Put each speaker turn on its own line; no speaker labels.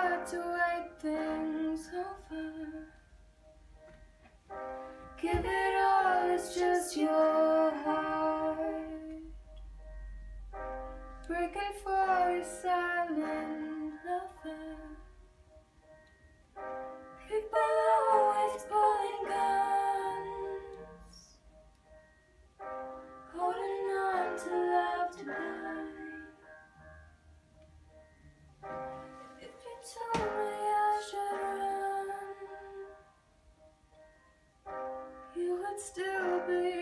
hard to wait things over. Give it all, it's just your heart breaking for your silent lover. People always pulling guns, holding on to love to buy. If you told me I should run, you would still be